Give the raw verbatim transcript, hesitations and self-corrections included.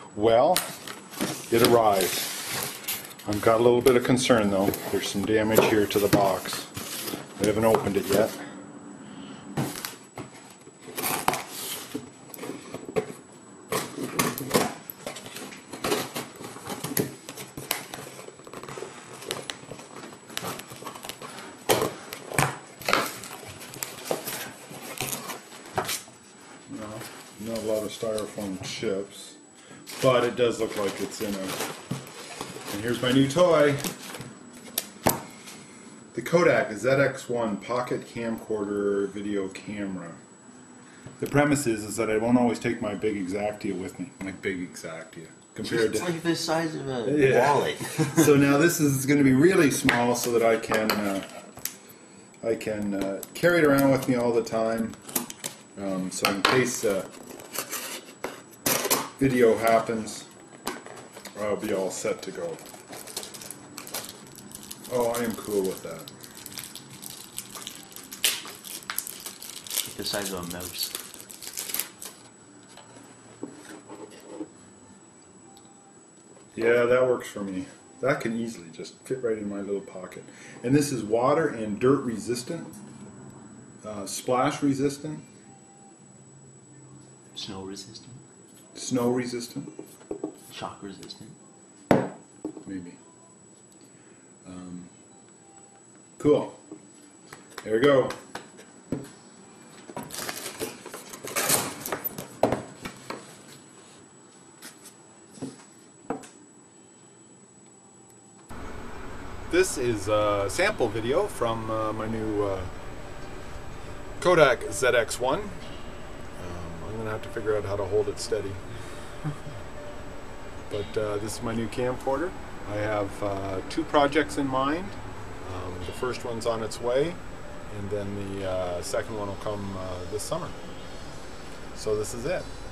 Well, it arrived. I've got a little bit of concern though. There's some damage here to the box. I haven't opened it yet. No, not a lot of styrofoam chips, but it does look like it's in a... And here's my new toy. The Kodak Z X one Pocket Camcorder Video Camera. The premise is, is that I won't always take my big Exactia with me. My big Exactia. Compared it's to... like the size of a yeah. wallet. So now this is going to be really small so that I can uh, I can uh, carry it around with me all the time. Um, so in case uh, video happens, I'll be all set to go. Oh, I am cool with that. Like the size of a mouse. Yeah, that works for me. That can easily just fit right in my little pocket. And this is water and dirt resistant, uh, splash resistant, Snow resistant. snow resistant, Shock resistant. maybe. Um, cool. There we go. This is a sample video from uh, my new uh, Kodak Z X one. Um, I'm going to have to figure out how to hold it steady. But uh, this is my new camcorder. I have uh, two projects in mind. Um, the first one's on its way, and then the uh, second one will come uh, this summer. So this is it.